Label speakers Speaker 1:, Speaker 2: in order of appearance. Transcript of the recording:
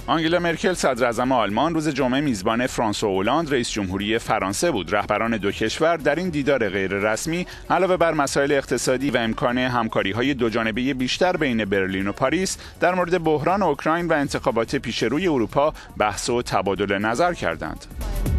Speaker 1: آنگلا مرکل صدراعظم آلمان روز جمعه میزبان فرانسوا اولاند رئیس جمهوری فرانسه بود. رهبران دو کشور در این دیدار غیررسمی علاوه بر مسائل اقتصادی و امکان همکاری‌های دوجانبه بیشتر بین برلین و پاریس در مورد بحران اوکراین و انتخابات پیش روی اروپا بحث و تبادل نظر کردند.